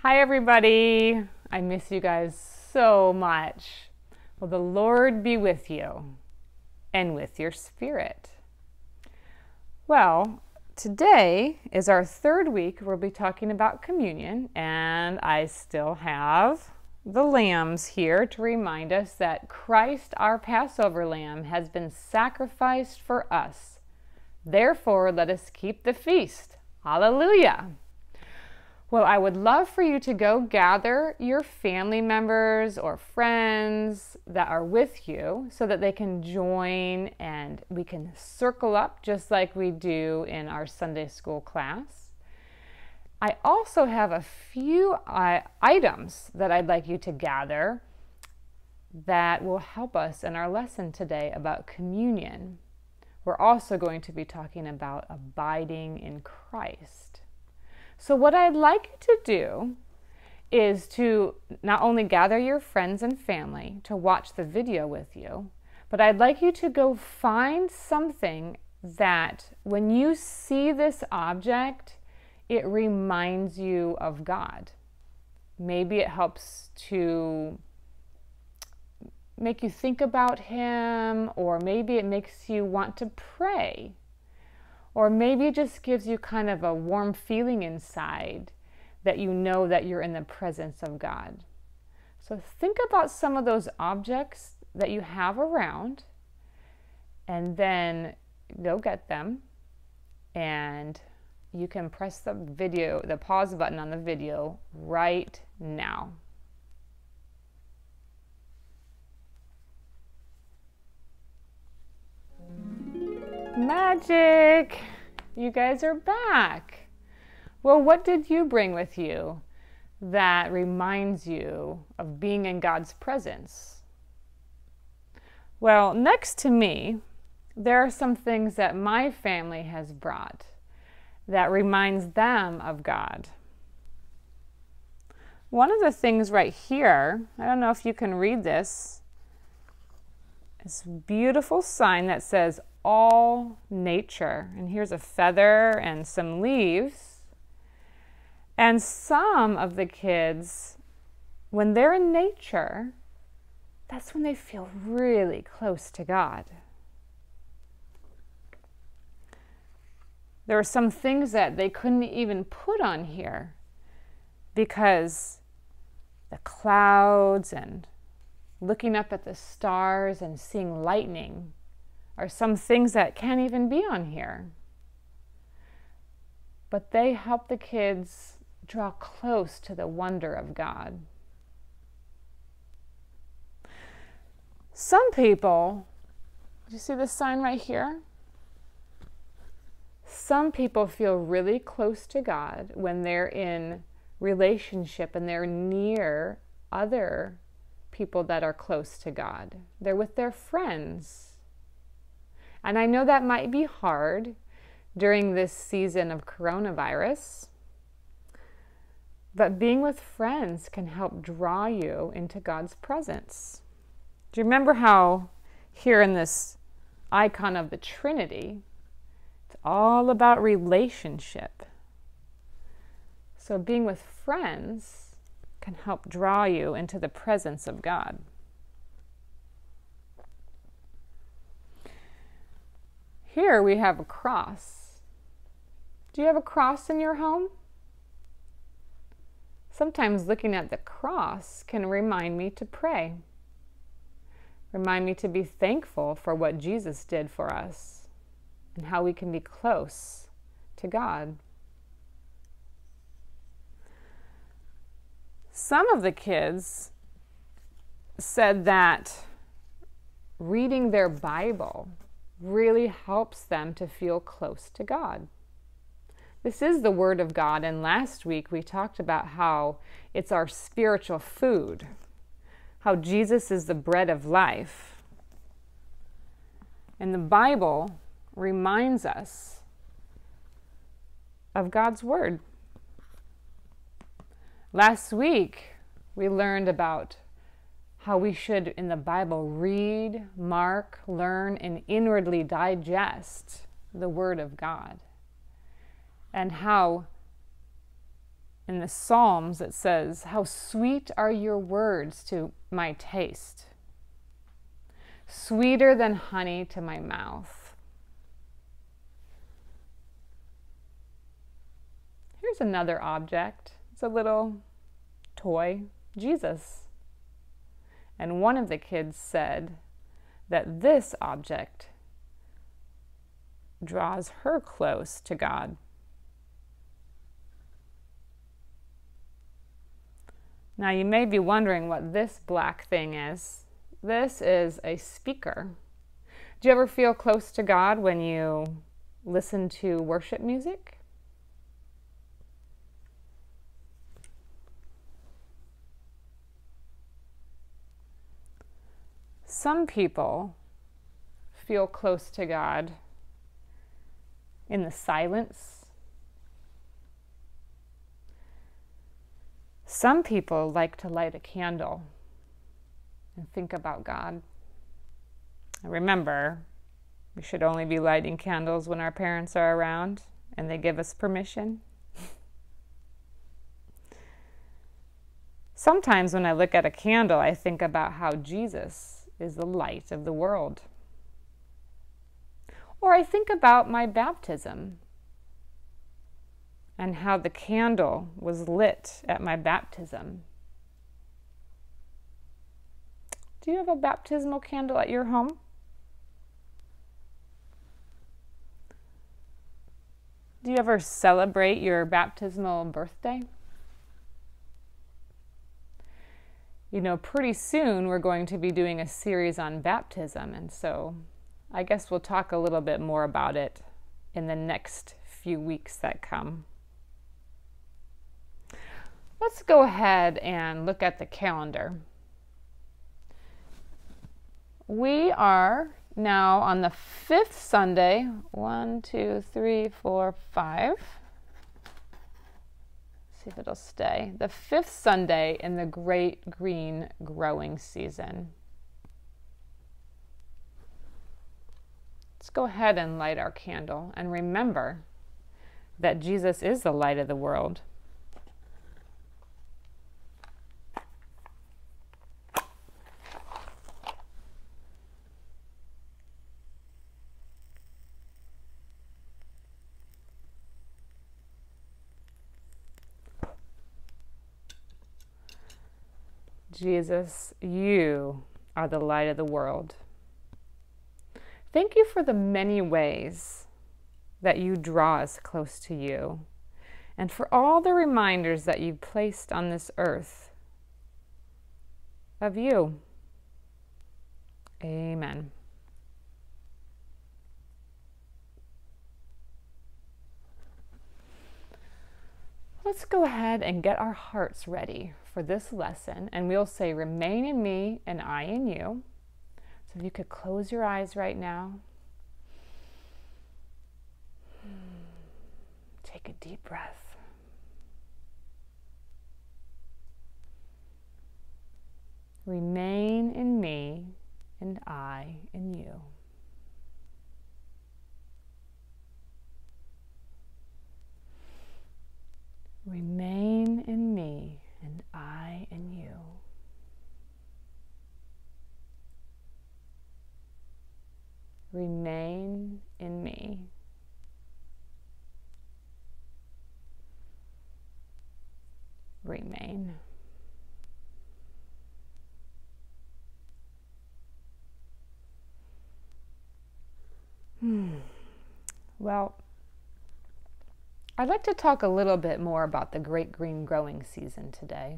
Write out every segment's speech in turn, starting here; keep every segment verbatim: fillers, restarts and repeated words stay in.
Hi everybody. I miss you guys so much. Well, the Lord be with you and with your spirit. Well, today is our third week. We'll be talking about communion, and I still have the lambs here to remind us that Christ, our Passover lamb, has been sacrificed for us. Therefore, let us keep the feast. Hallelujah. Well, I would love for you to go gather your family members or friends that are with you so that they can join and we can circle up just like we do in our Sunday school class. I also have a few uh, items that I'd like you to gather that will help us in our lesson today about communion. We're also going to be talking about abiding in Christ. So what I'd like you to do is to not only gather your friends and family to watch the video with you, but I'd like you to go find something that when you see this object, it reminds you of God. Maybe it helps to make you think about Him, or maybe it makes you want to pray. Or maybe it just gives you kind of a warm feeling inside that you know that you're in the presence of God. So think about some of those objects that you have around and then go get them, and you can press the video, the pause button on the video right now. Magic! You guys are back. Well, what did you bring with you that reminds you of being in God's presence? Well, next to me, there are some things that my family has brought that reminds them of God. One of the things right here, I don't know if you can read this, this beautiful sign that says all nature, and here's a feather and some leaves. And some of the kids, when they're in nature, that's when they feel really close to God. There are some things that they couldn't even put on here because the clouds and looking up at the stars and seeing lightning are some things that can't even be on here. But they help the kids draw close to the wonder of God. Some people, do you see this sign right here? Some people feel really close to God when they're in relationship and they're near other people that are close to God. They're with their friends. And I know that might be hard during this season of coronavirus, but being with friends can help draw you into God's presence. Do you remember how here in this icon of the Trinity, it's all about relationship? So being with friends can help draw you into the presence of God. Here we have a cross. Do you have a cross in your home? Sometimes looking at the cross can remind me to pray. Remind me to be thankful for what Jesus did for us and how we can be close to God. Some of the kids said that reading their Bible really helps them to feel close to God. This is the Word of God, and last week we talked about how it's our spiritual food, how Jesus is the bread of life. And the Bible reminds us of God's Word. Last week we learned about how we should, in the Bible, read, mark, learn, and inwardly digest the Word of God. And how in the Psalms it says, "How sweet are your words to my taste, sweeter than honey to my mouth." Here's another object. It's a little toy, Jesus. And one of the kids said that this object draws her close to God. Now you may be wondering what this black thing is. This is a speaker. Do you ever feel close to God when you listen to worship music? Some people feel close to God in the silence. Some people like to light a candle and think about God. Remember, we should only be lighting candles when our parents are around and they give us permission. Sometimes when I look at a candle, I think about how Jesus is the light of the world. Or I think about my baptism and how the candle was lit at my baptism. Do you have a baptismal candle at your home? Do you ever celebrate your baptismal birthday? You know, pretty soon we're going to be doing a series on baptism, and so I guess we'll talk a little bit more about it in the next few weeks that come. Let's go ahead and look at the calendar. We are now on the fifth Sunday. One, two, three, four, five. See if it'll stay. The fifth Sunday in the Great Green Growing Season. Let's go ahead and light our candle and remember that Jesus is the light of the world. Jesus, you are the light of the world. Thank you for the many ways that you draw us close to you, and for all the reminders that you've placed on this earth of you. Amen. Let's go ahead and get our hearts ready for this lesson, and we'll say, "Remain in me and I in you." So if you could close your eyes right now. Take a deep breath. Remain in me and I in you. Remain in me and I in you. Remain in me. Remain. Hmm. Well, I'd like to talk a little bit more about the Great Green Growing Season today.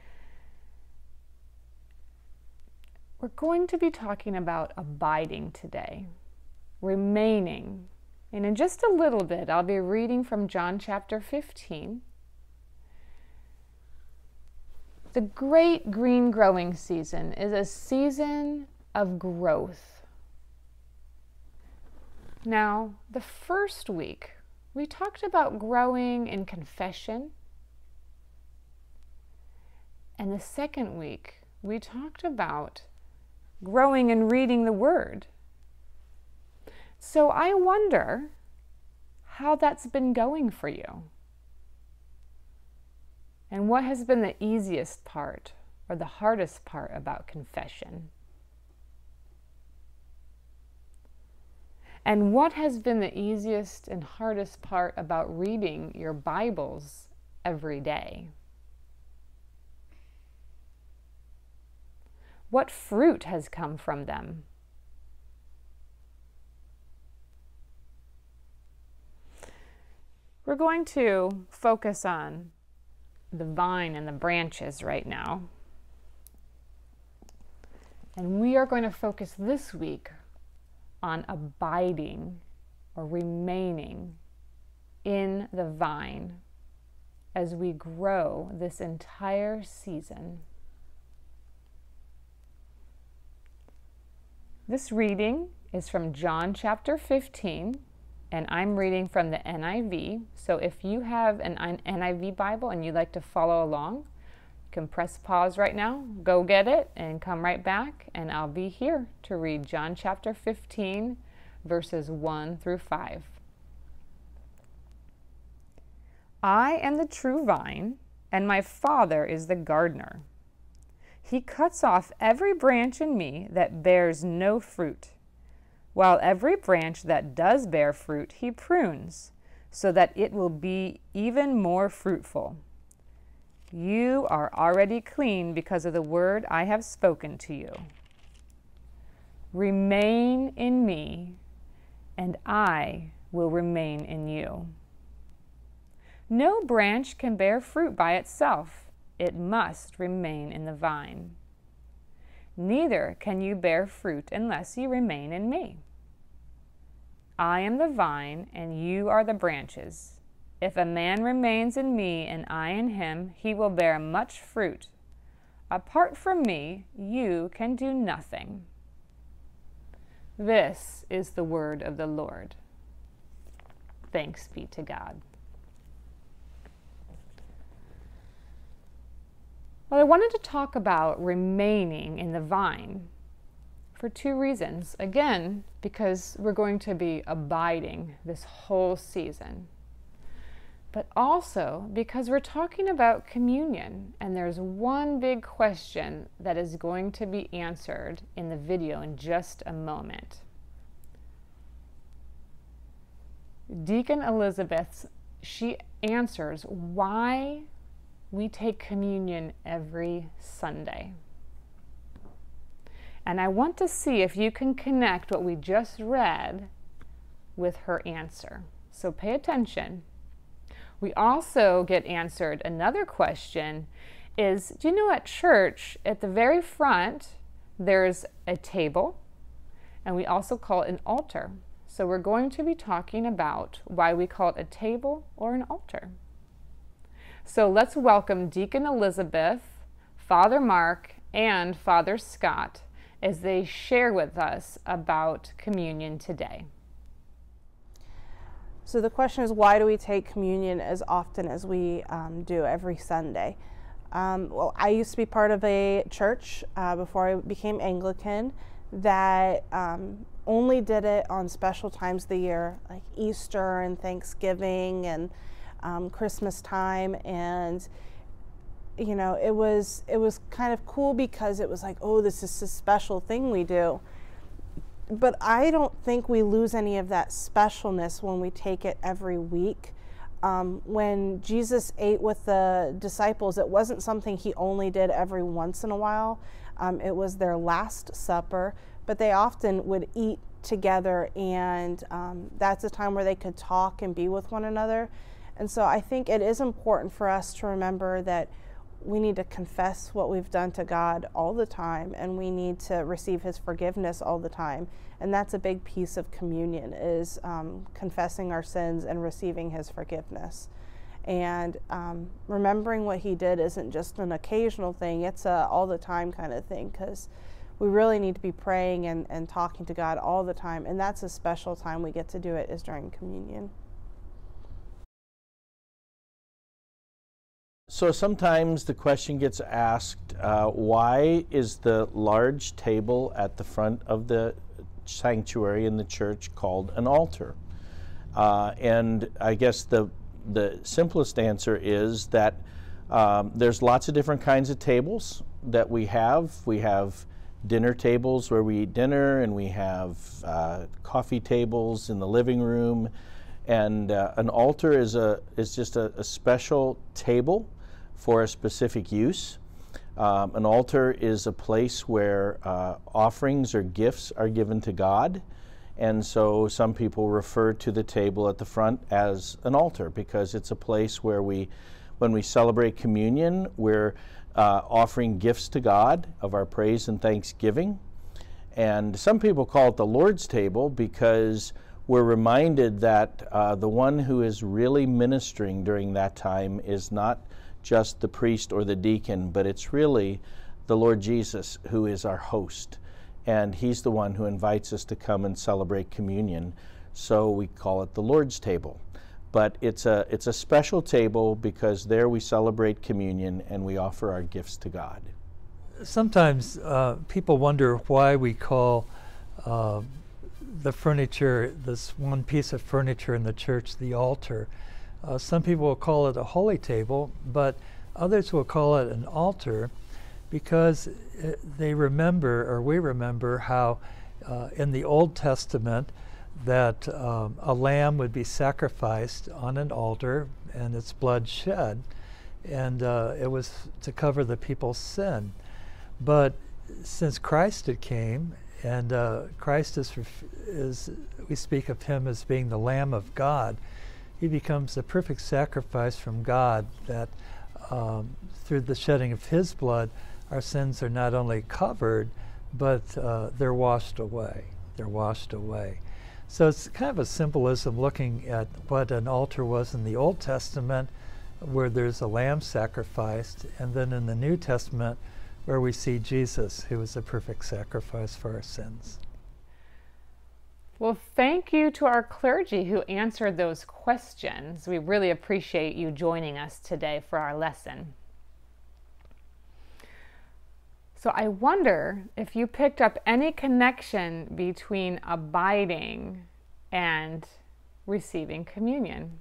We're going to be talking about abiding today, remaining. And in just a little bit, I'll be reading from John chapter fifteen. The Great Green Growing Season is a season of growth. Now, the first week, we talked about growing in confession. And the second week, we talked about growing in reading the Word. So I wonder how that's been going for you. And what has been the easiest part or the hardest part about confession? And what has been the easiest and hardest part about reading your Bibles every day? What fruit has come from them? We're going to focus on the vine and the branches right now. And we are going to focus this week on abiding or remaining in the vine as we grow this entire season. This reading is from John chapter fifteen, and I'm reading from the N I V. So if you have an N I V Bible and you'd like to follow along, you can press pause right now, go get it, and come right back, and I'll be here to read John chapter fifteen, verses one through five. I am the true vine, and my Father is the gardener. He cuts off every branch in me that bears no fruit, while every branch that does bear fruit he prunes, so that it will be even more fruitful. You are already clean because of the word I have spoken to you. Remain in me, and I will remain in you. No branch can bear fruit by itself. It must remain in the vine. Neither can you bear fruit unless you remain in me. I am the vine, and you are the branches. If a man remains in me and I in him, he will bear much fruit. Apart from me, you can do nothing. This is the word of the Lord. Thanks be to God. Well, I wanted to talk about remaining in the vine for two reasons. Again, because we're going to be abiding this whole season, but also because we're talking about communion, and there's one big question that is going to be answered in the video in just a moment. Deacon Elizabeth, she answers why we take communion every Sunday. And I want to see if you can connect what we just read with her answer. So pay attention. We also get answered another question is, do you know at church, at the very front, there's a table, and we also call it an altar. So we're going to be talking about why we call it a table or an altar. So let's welcome Deacon Elizabeth, Father Mark, and Father Scott as they share with us about communion today. So the question is, why do we take communion as often as we um, do every Sunday? Um, well, I used to be part of a church uh, before I became Anglican that um, only did it on special times of the year, like Easter and Thanksgiving and Um, Christmas time, and you know, it was it was kind of cool because it was like, oh, this is a special thing we do. But I don't think we lose any of that specialness when we take it every week. Um, when Jesus ate with the disciples, it wasn't something he only did every once in a while. Um, it was their Last Supper, but they often would eat together, and um, that's a time where they could talk and be with one another. And so I think it is important for us to remember that we need to confess what we've done to God all the time, and we need to receive his forgiveness all the time. And that's a big piece of communion, is um, confessing our sins and receiving his forgiveness. And um, remembering what he did isn't just an occasional thing, it's a all the time kind of thing, because we really need to be praying and, and talking to God all the time. And that's a special time we get to do it, is during communion. So sometimes the question gets asked, uh, why is the large table at the front of the sanctuary in the church called an altar? Uh, and I guess the, the simplest answer is that Um, there's lots of different kinds of tables that we have. We have dinner tables where we eat dinner, and we have uh, coffee tables in the living room. And uh, an altar is a is just a, a special table for a specific use. Um, an altar is a place where uh, offerings or gifts are given to God. And so some people refer to the table at the front as an altar, because it's a place where we, when we celebrate communion, we're uh, offering gifts to God of our praise and thanksgiving. And some people call it the Lord's table because we're reminded that uh, the one who is really ministering during that time is not just the priest or the deacon, but it's really the Lord Jesus who is our host. And he's the one who invites us to come and celebrate communion. So we call it the Lord's table. But it's a, it's a special table because there we celebrate communion and we offer our gifts to God. Sometimes uh, people wonder why we call uh, the furniture, this one piece of furniture in the church, the altar. Uh, some people will call it a holy table, but others will call it an altar because it, they remember, or we remember, how uh, in the Old Testament that um, a lamb would be sacrificed on an altar and its blood shed, and uh, it was to cover the people's sin. But since Christ had came, and uh, Christ is, is, we speak of him as being the Lamb of God, he becomes the perfect sacrifice from God, that um, through the shedding of his blood, our sins are not only covered, but uh, they're washed away. They're washed away. So it's kind of a symbolism looking at what an altar was in the Old Testament, where there's a lamb sacrificed, and then in the New Testament, where we see Jesus, who is the perfect sacrifice for our sins. Well, thank you to our clergy who answered those questions. We really appreciate you joining us today for our lesson. So I wonder if you picked up any connection between abiding and receiving communion.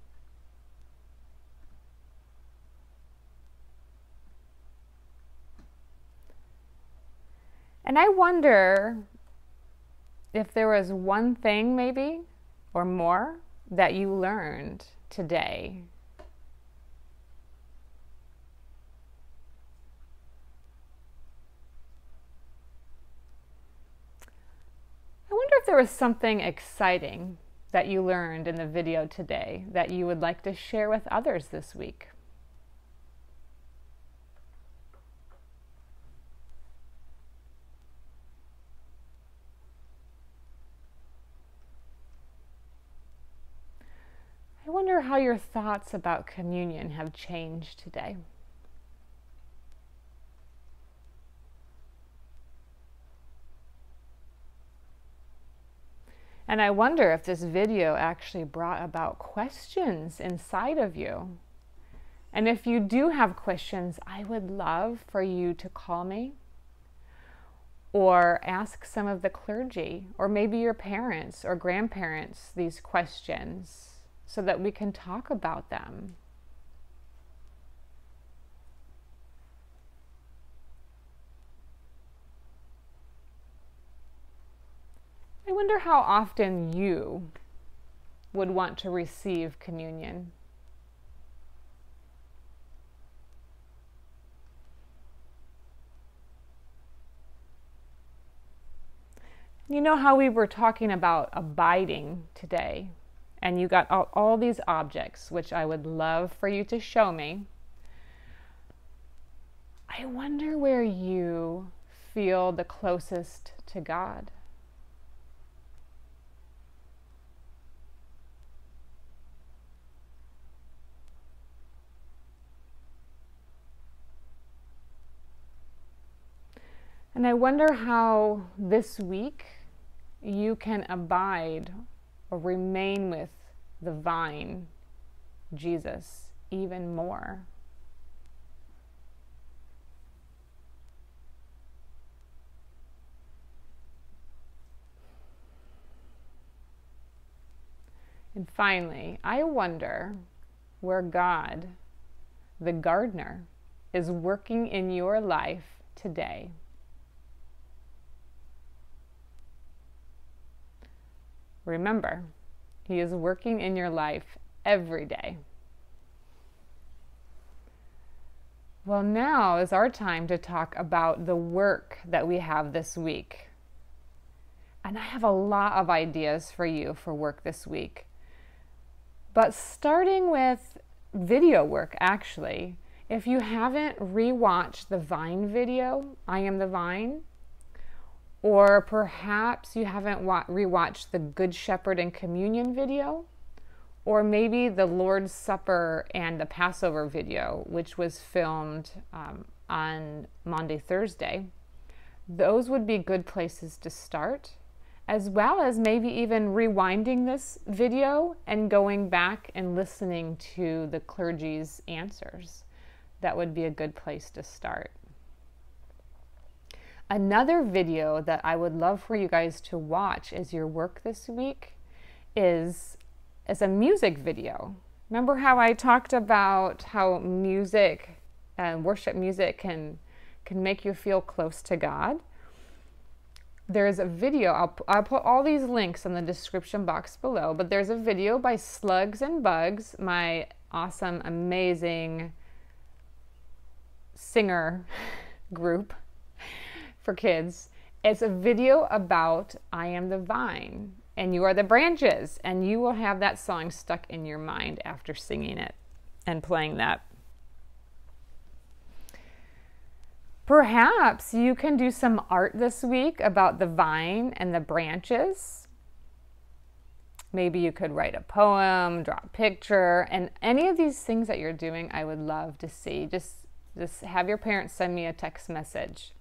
And I wonder if there was one thing maybe, or more, that you learned today. I wonder if there was something exciting that you learned in the video today that you would like to share with others this week. I wonder how your thoughts about communion have changed today. And I wonder if this video actually brought about questions inside of you. And if you do have questions, I would love for you to call me or ask some of the clergy, or maybe your parents or grandparents these questions, so that we can talk about them. I wonder how often you would want to receive communion. You know how we were talking about abiding today? And you got all, all these objects, which I would love for you to show me. I wonder where you feel the closest to God. And I wonder how this week you can abide or remain with the vine, Jesus, even more. And finally, I wonder where God the gardener, is working in your life today? Remember, He is working in your life every day. Well, now is our time to talk about the work that we have this week. And I have a lot of ideas for you for work this week. But starting with video work, actually, if you haven't rewatched the Vine video, I Am the Vine, or perhaps you haven't wa- rewatched the Good Shepherd and Communion video, or maybe the Lord's Supper and the Passover video, which was filmed um, on Maundy, Thursday, those would be good places to start, as well as maybe even rewinding this video and going back and listening to the clergy's answers. That would be a good place to start. Another video that I would love for you guys to watch as your work this week is, is a music video. Remember how I talked about how music and worship music can, can make you feel close to God? There's a video, I'll, I'll put all these links in the description box below, but there's a video by Slugs and Bugs, my awesome, amazing singer group for kids. It's a video about I am the vine and you are the branches, and you will have that song stuck in your mind after singing it and playing that. Perhaps you can do some art this week about the vine and the branches. Maybe you could write a poem, draw a picture, and any of these things that you're doing, I would love to see. Just, just have your parents send me a text message.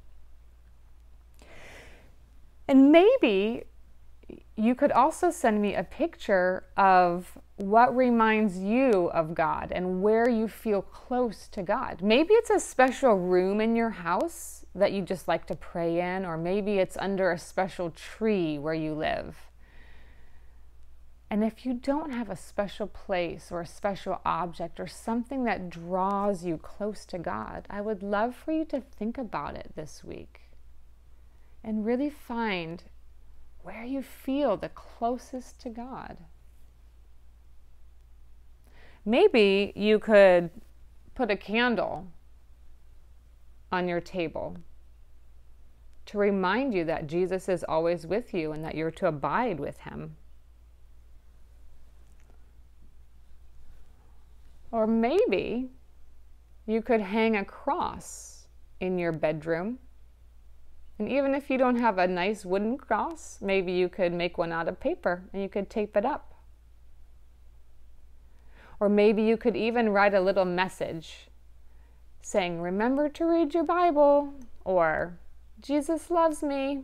And maybe you could also send me a picture of what reminds you of God and where you feel close to God. Maybe it's a special room in your house that you just like to pray in, or maybe it's under a special tree where you live. And if you don't have a special place or a special object or something that draws you close to God, I would love for you to think about it this week and really find where you feel the closest to God. Maybe you could put a candle on your table to remind you that Jesus is always with you and that you're to abide with him. Or maybe you could hang a cross in your bedroom. And even if you don't have a nice wooden cross, maybe you could make one out of paper and you could tape it up. Or maybe you could even write a little message saying, "Remember to read your Bible," or "Jesus loves me."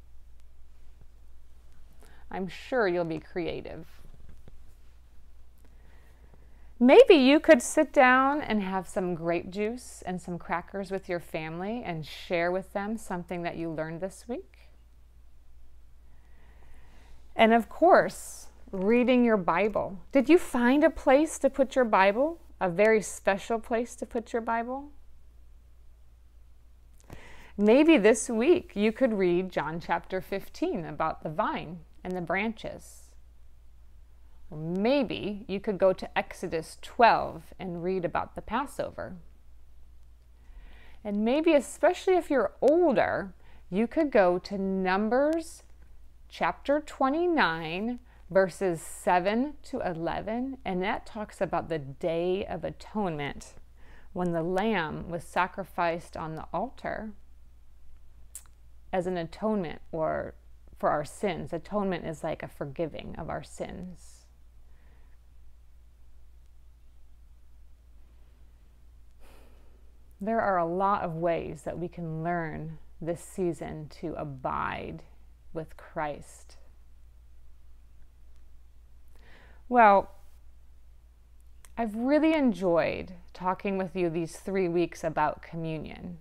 I'm sure you'll be creative. Maybe you could sit down and have some grape juice and some crackers with your family and share with them something that you learned this week. And of course, reading your Bible. Did you find a place to put your Bible? A very special place to put your Bible? Maybe this week you could read John chapter fifteen about the vine and the branches. Or maybe you could go to Exodus twelve and read about the Passover. And maybe, especially if you're older, you could go to Numbers chapter twenty-nine, verses seven to eleven, and that talks about the Day of Atonement, when the lamb was sacrificed on the altar as an atonement or for our sins. Atonement is like a forgiving of our sins. There are a lot of ways that we can learn this season to abide with Christ. Well, I've really enjoyed talking with you these three weeks about communion.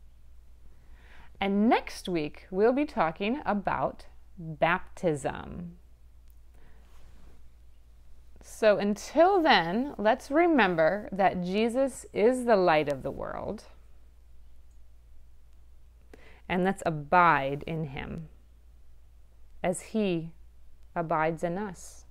And next week, we'll be talking about baptism. So So until then, let's remember that Jesus is the light of the world. And let's abide in him as he abides in us.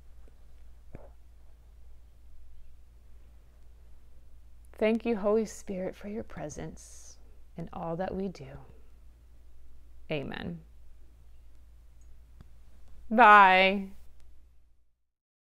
Thank you, Holy Spirit, for your presence in all that we do. Amen. Bye.